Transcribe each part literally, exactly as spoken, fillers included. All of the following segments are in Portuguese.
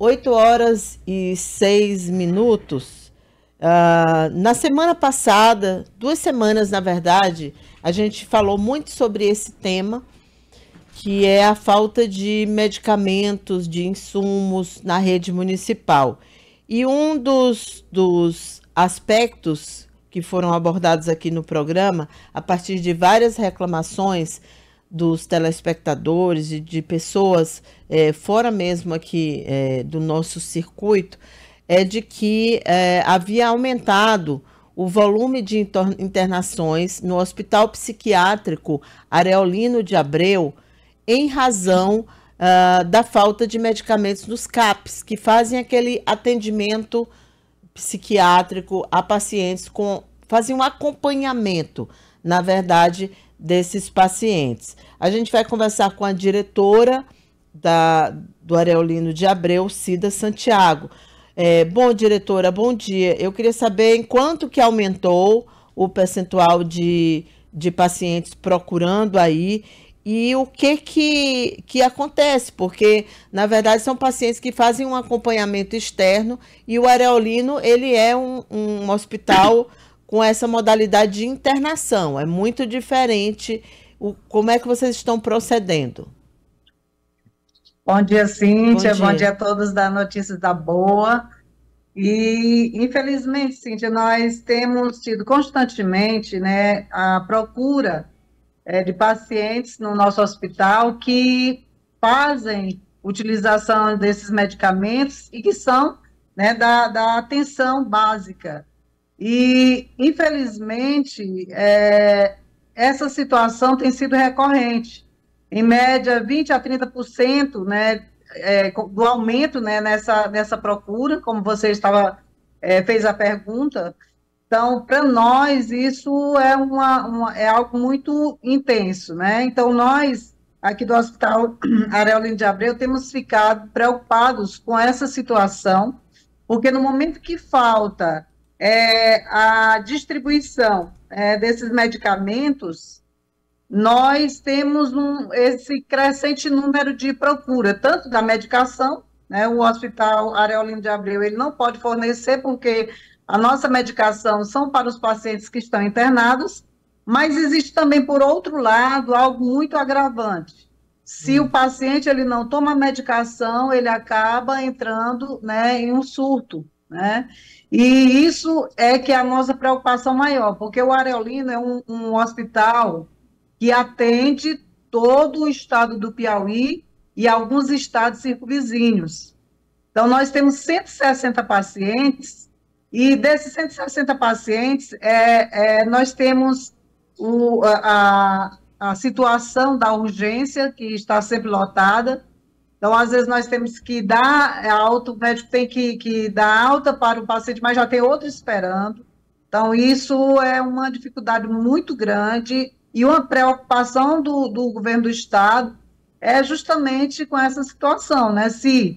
oito horas e seis minutos. Ah, na semana passada, duas semanas na verdade, a gente falou muito sobre esse tema, que é a falta de medicamentos, de insumos na rede municipal. E um dos, dos aspectos que foram abordados aqui no programa, a partir de várias reclamações dos telespectadores e de pessoas é, fora mesmo aqui é, do nosso circuito, é de que é, havia aumentado o volume de internações no Hospital Psiquiátrico Areolino de Abreu em razão uh, da falta de medicamentos dos CAPs, que fazem aquele atendimento psiquiátrico a pacientes, com, fazem um acompanhamento, na verdade, desses pacientes. A gente vai conversar com a diretora da, do Areolino de Abreu, Cida Santiago. É, bom, diretora, bom dia. Eu queria saber em quanto que aumentou o percentual de, de pacientes procurando aí e o que, que que acontece, porque, na verdade, são pacientes que fazem um acompanhamento externo e o Areolino, ele é um, um hospital com essa modalidade de internação. É muito diferente. O, como é que vocês estão procedendo? Bom dia, Cíntia. Bom dia. Bom dia a todos da Notícias da Boa. E, infelizmente, Cíntia, nós temos tido constantemente, né, a procura é, de pacientes no nosso hospital que fazem utilização desses medicamentos e que são, né, da, da atenção básica. E, infelizmente, é, essa situação tem sido recorrente. Em média, vinte a trinta por cento, né, é, do aumento, né, nessa, nessa procura, como você estava, é, fez a pergunta. Então, para nós, isso é, uma, uma, é algo muito intenso, né? Então, nós, aqui do Hospital Areolino de Abreu, temos ficado preocupados com essa situação, porque no momento que falta é, a distribuição é, desses medicamentos, nós temos um, esse crescente número de procura, tanto da medicação, né, o Hospital Areolino de Abreu, ele não pode fornecer, porque a nossa medicação são para os pacientes que estão internados, mas existe também, por outro lado, algo muito agravante. Se hum. o paciente ele não toma medicação, ele acaba entrando, né, em um surto, né? E isso é que é a nossa preocupação maior, porque o Areolino é um, um hospital que atende todo o estado do Piauí e alguns estados circunvizinhos. Então, nós temos cento e sessenta pacientes, e desses cento e sessenta pacientes, é, é, nós temos o, a, a situação da urgência, que está sempre lotada. Então, às vezes, nós temos que dar alta, o médico tem que, que dar alta para o paciente, mas já tem outro esperando. Então, isso é uma dificuldade muito grande. E uma preocupação do, do governo do estado é justamente com essa situação, né? Se,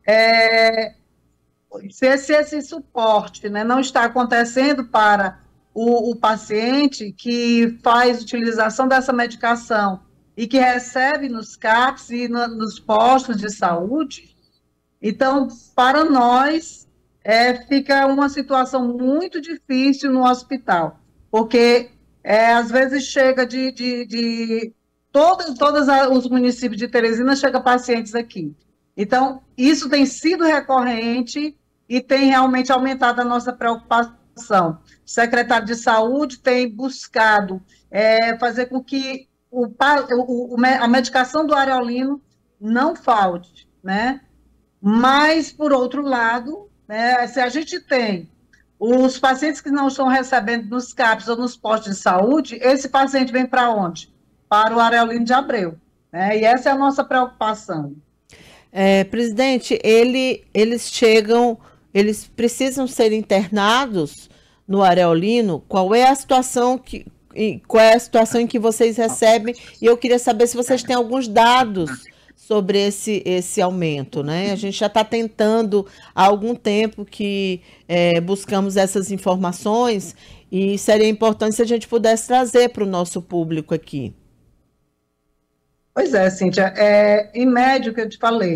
é, se esse, esse suporte, né, não está acontecendo para o, o paciente que faz utilização dessa medicação e que recebe nos CAPs e no, nos postos de saúde, então, para nós, é, fica uma situação muito difícil no hospital, porque É, às vezes chega de, de, de todos, todos os municípios de Teresina, chega pacientes aqui. Então, isso tem sido recorrente e tem realmente aumentado a nossa preocupação. O secretário de Saúde tem buscado é, fazer com que o, o, a medicação do Areolino não falte, né? Mas, por outro lado, né, se a gente tem os pacientes que não estão recebendo nos CAPs ou nos postos de saúde, esse paciente vem para onde? Para o Areolino de Abreu, né? E essa é a nossa preocupação. É, presidente, ele, eles chegam, eles precisam ser internados no Areolino. Qual é a situação que, qual é a situação em que vocês recebem? E eu queria saber se vocês têm alguns dados sobre esse, esse aumento, né? A gente já está tentando há algum tempo que é, buscamos essas informações e seria importante se a gente pudesse trazer para o nosso público aqui. Pois é, Cíntia, é, em média, que eu te falei,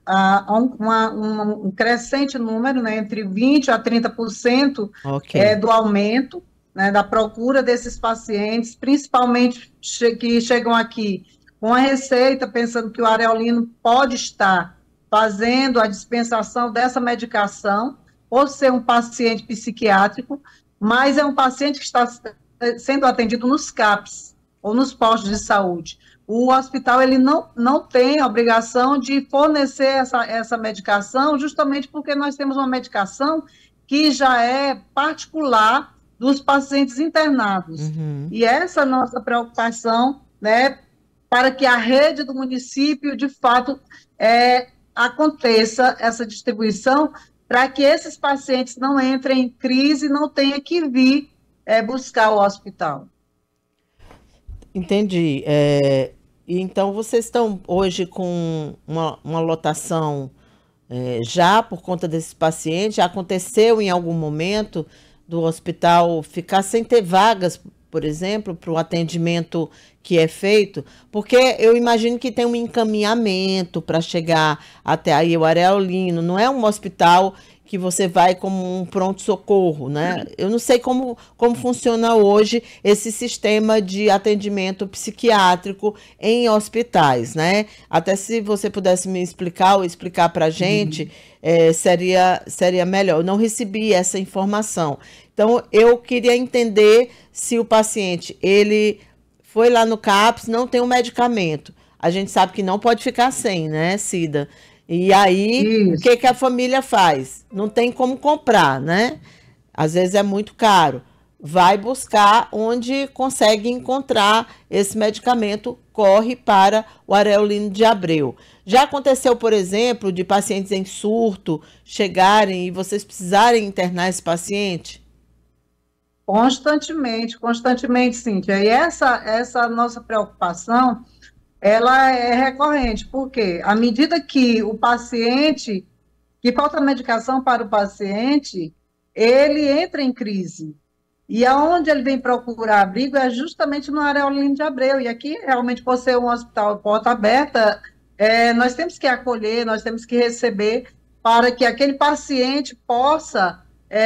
a, a um, uma, uma, um crescente número, né, entre vinte por cento a trinta por cento Ok. é, do aumento, né, da procura desses pacientes, principalmente che que chegam aqui com a receita, pensando que o areolino pode estar fazendo a dispensação dessa medicação, ou ser um paciente psiquiátrico, mas é um paciente que está sendo atendido nos CAPs, ou nos postos de saúde. O hospital ele não, não tem a obrigação de fornecer essa, essa medicação, justamente porque nós temos uma medicação que já é particular dos pacientes internados. Uhum. E essa é a nossa preocupação, né, para que a rede do município, de fato, é, aconteça essa distribuição, para que esses pacientes não entrem em crise e não tenham que vir é, buscar o hospital. Entendi. É, então, vocês estão hoje com uma, uma lotação é, já por conta desses pacientes? Já aconteceu em algum momento do hospital ficar sem ter vagas, por exemplo, para o atendimento que é feito? Porque eu imagino que tem um encaminhamento para chegar até aí o areolino. Não é um hospital que você vai como um pronto-socorro, né? Eu não sei como, como funciona hoje esse sistema de atendimento psiquiátrico em hospitais, né? Até se você pudesse me explicar ou explicar para a gente, uhum. é, seria, seria melhor. Eu não recebi essa informação. Então, eu queria entender se o paciente, ele foi lá no CAPS, não tem um medicamento. A gente sabe que não pode ficar sem, né, Cida? E aí, Isso. o que, que a família faz? Não tem como comprar, né? Às vezes é muito caro. Vai buscar onde consegue encontrar esse medicamento, corre para o Areolino de Abreu. Já aconteceu, por exemplo, de pacientes em surto chegarem e vocês precisarem internar esse paciente? Constantemente, constantemente, Cíntia. E essa, essa nossa preocupação, ela é recorrente, porque à medida que o paciente, que falta medicação para o paciente, ele entra em crise. E aonde ele vem procurar abrigo é justamente no Areolino de Abreu. E aqui, realmente, por ser um hospital porta aberta, é, nós temos que acolher, nós temos que receber para que aquele paciente possa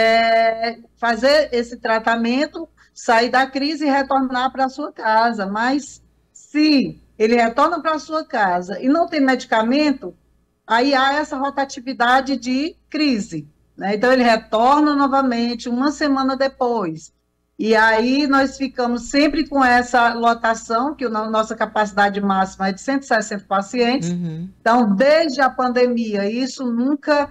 é, fazer esse tratamento, sair da crise e retornar para a sua casa. Mas se ele retorna para a sua casa e não tem medicamento, aí há essa rotatividade de crise, né? Então, ele retorna novamente uma semana depois. E aí nós ficamos sempre com essa lotação, que a nossa capacidade máxima é de cento e sessenta pacientes. Uhum. Então, desde a pandemia, isso nunca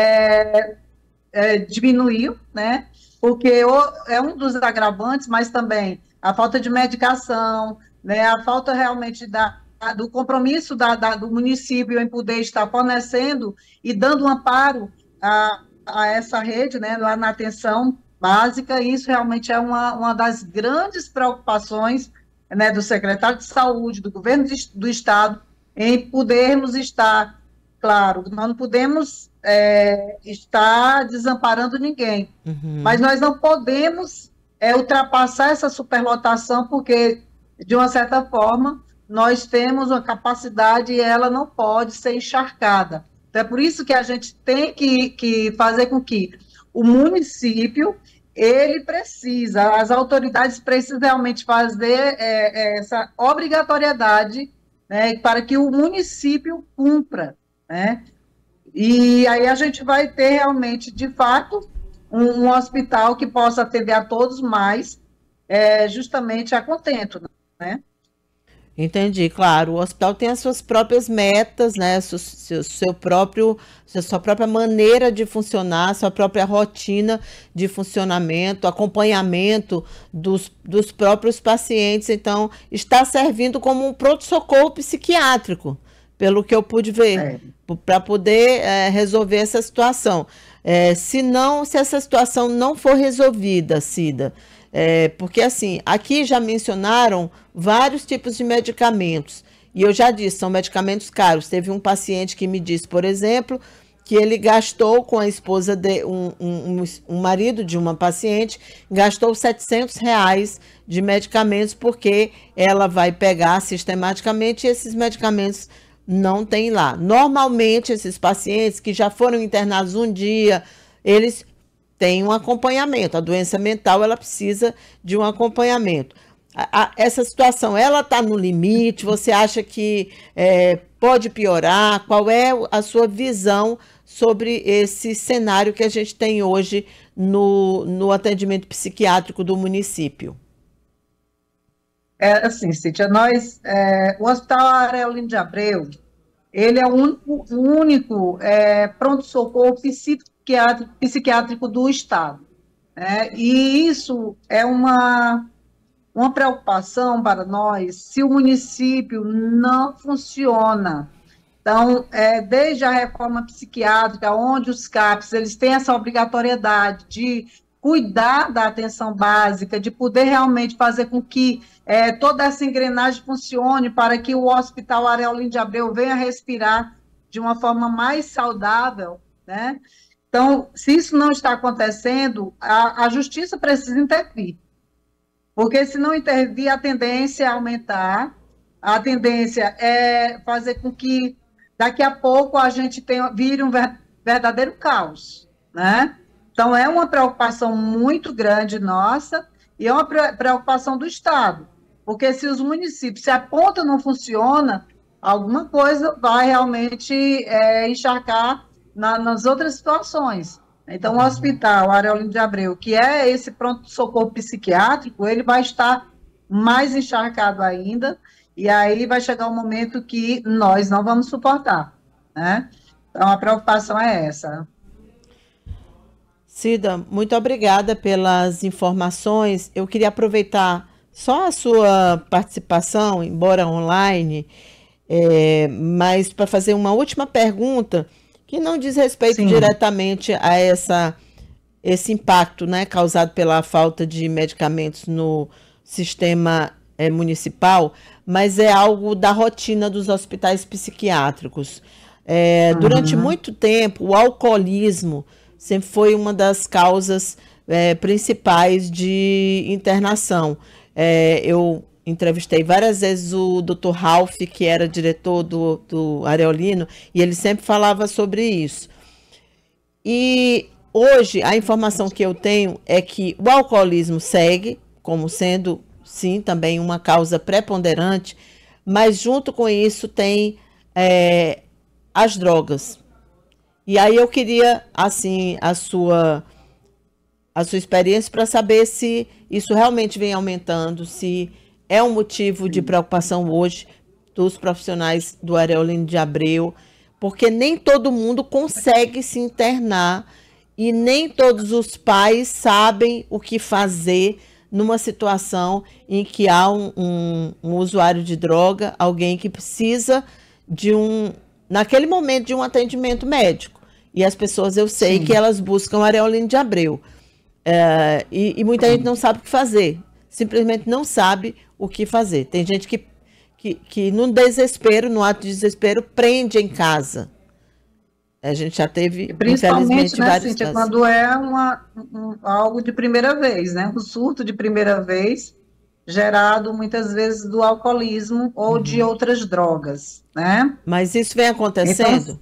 é, é, diminuiu, né? Porque é um dos agravantes, mas também a falta de medicação, né, a falta realmente da, do compromisso da, da, do município em poder estar fornecendo e dando um amparo a, a essa rede, né, lá na atenção básica. Isso realmente é uma, uma das grandes preocupações, né, do secretário de saúde, do governo de, do estado, em podermos estar, claro, nós não podemos é, estar desamparando ninguém, uhum. mas nós não podemos é, ultrapassar essa superlotação, porque de uma certa forma, nós temos uma capacidade e ela não pode ser encharcada. Então, é por isso que a gente tem que, que fazer com que o município, ele precisa, as autoridades precisam realmente fazer é, essa obrigatoriedade, né, para que o município cumpra, né? E aí a gente vai ter realmente, de fato, um, um hospital que possa atender a todos, mas é, justamente a contento, né? Entendi, claro. O hospital tem as suas próprias metas, né? Seu, seu, seu próprio, sua própria maneira de funcionar, sua própria rotina de funcionamento, acompanhamento dos, dos próprios pacientes. Então, está servindo como um pronto-socorro psiquiátrico, pelo que eu pude ver, é. para poder é, resolver essa situação. É, se não, se essa situação não for resolvida, Cida, É, porque assim, aqui já mencionaram vários tipos de medicamentos, e eu já disse, são medicamentos caros. Teve um paciente que me disse, por exemplo, que ele gastou com a esposa de um, um, um marido de uma paciente, gastou setecentos reais de medicamentos, porque ela vai pegar sistematicamente e esses medicamentos não tem lá. Normalmente, esses pacientes que já foram internados um dia, eles têm um acompanhamento. A doença mental, ela precisa de um acompanhamento. A, a, essa situação, ela está no limite? Você acha que é, pode piorar? Qual é a sua visão sobre esse cenário que a gente tem hoje no, no atendimento psiquiátrico do município? É assim, Cíntia, nós, é, o Hospital Aurelino de Abreu, ele é o único, o único é, pronto-socorro psiquiátrico, psiquiátrico do Estado, né? E isso é uma, uma preocupação para nós se o município não funciona. Então, é, desde a reforma psiquiátrica, onde os CAPs eles têm essa obrigatoriedade de cuidar da atenção básica, de poder realmente fazer com que é, toda essa engrenagem funcione para que o Hospital Aurelino de Abreu venha respirar de uma forma mais saudável, né? Então, se isso não está acontecendo, a, a justiça precisa intervir, porque se não intervir, a tendência é aumentar, a tendência é fazer com que daqui a pouco a gente tenha, vire um verdadeiro caos, né? Então, é uma preocupação muito grande nossa e é uma preocupação do Estado, porque se os municípios, se a ponta não funciona, alguma coisa vai realmente é, encharcar na, nas outras situações. Então, o Hospital Aurelino de Abreu, que é esse pronto-socorro psiquiátrico, ele vai estar mais encharcado ainda, e aí vai chegar um momento que nós não vamos suportar, né? Então, a preocupação é essa. Cida, muito obrigada pelas informações. Eu queria aproveitar só a sua participação, embora online, é, mas para fazer uma última pergunta que não diz respeito Sim. diretamente a essa, esse impacto, né, causado pela falta de medicamentos no sistema é, municipal, mas é algo da rotina dos hospitais psiquiátricos. É, uhum. Durante muito tempo, o alcoolismo sempre foi uma das causas é, principais de internação. É, eu entrevistei várias vezes o doutor Ralph, que era diretor do, do Areolino, e ele sempre falava sobre isso. E hoje, a informação que eu tenho é que o alcoolismo segue como sendo, sim, também uma causa preponderante, mas junto com isso tem é, as drogas. E aí eu queria, assim, a sua, a sua experiência para saber se isso realmente vem aumentando, se é um motivo de preocupação hoje dos profissionais do Areolino de Abreu, porque nem todo mundo consegue se internar e nem todos os pais sabem o que fazer numa situação em que há um, um, um usuário de droga, alguém que precisa de um, naquele momento, de um atendimento médico. E as pessoas, eu sei Sim. que elas buscam Areolino de Abreu. É, e, e muita gente não sabe o que fazer. Simplesmente não sabe o que fazer. Tem gente que, que, que no desespero, no ato de desespero, prende em casa. A gente já teve, principalmente, né, Cíntia, quando é uma, um, algo de primeira vez, né? Um surto de primeira vez, gerado muitas vezes do alcoolismo ou uhum. de outras drogas, né? Mas isso vem acontecendo? Então,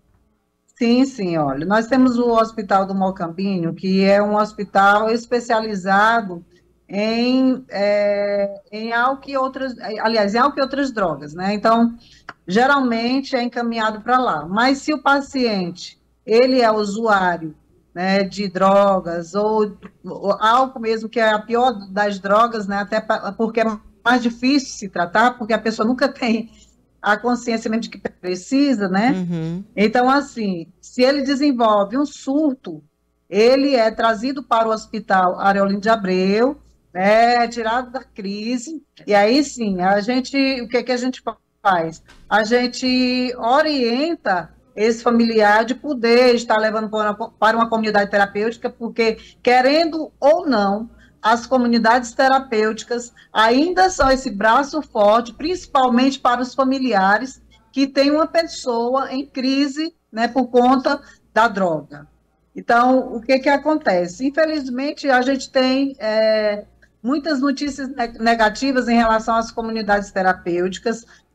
sim, sim, olha, nós temos o Hospital do Mocambinho, que é um hospital especializado em, é, em álcool e outras, aliás, em álcool e outras drogas, né? Então, geralmente é encaminhado para lá. Mas se o paciente, ele é usuário, né, de drogas, ou, ou álcool mesmo, que é a pior das drogas, né? Até pra, porque é mais difícil se tratar, porque a pessoa nunca tem a consciência mesmo de que precisa, né? Uhum. Então, assim, se ele desenvolve um surto, ele é trazido para o Hospital Areolino de Abreu, é tirado da crise, e aí sim, a gente, o que, que a gente faz? A gente orienta esse familiar de poder estar levando para uma, para uma comunidade terapêutica, porque, querendo ou não, as comunidades terapêuticas ainda são esse braço forte, principalmente para os familiares que têm uma pessoa em crise, né, por conta da droga. Então, o que que acontece? Infelizmente, a gente tem é, muitas notícias negativas em relação às comunidades terapêuticas,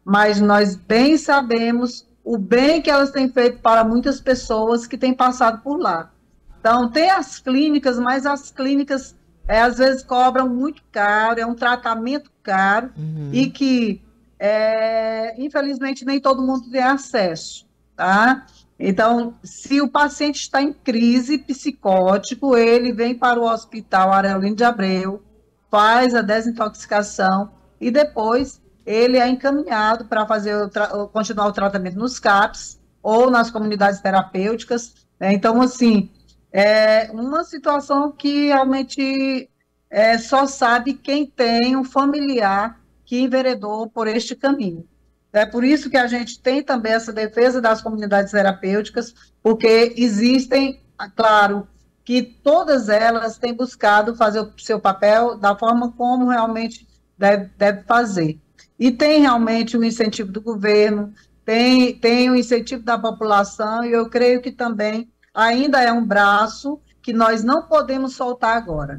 mas nós bem sabemos o bem que elas têm feito para muitas pessoas que têm passado por lá. Então, tem as clínicas, mas as clínicas, é, às vezes, cobram muito caro, é um tratamento caro, uhum. e que, é, infelizmente, nem todo mundo tem acesso, tá? Então, se o paciente está em crise psicótico, ele vem para o Hospital Aurelino de Abreu, faz a desintoxicação e depois ele é encaminhado para fazer o continuar o tratamento nos CAPs ou nas comunidades terapêuticas, né? Então, assim, é uma situação que realmente é, só sabe quem tem um familiar que enveredou por este caminho. É por isso que a gente tem também essa defesa das comunidades terapêuticas, porque existem, claro, que todas elas têm buscado fazer o seu papel da forma como realmente deve, deve fazer. E tem realmente o incentivo do governo, tem, tem o incentivo da população, e eu creio que também ainda é um braço que nós não podemos soltar agora.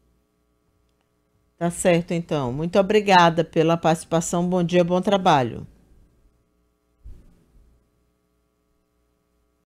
Tá certo, então. Muito obrigada pela participação. Bom dia, bom trabalho.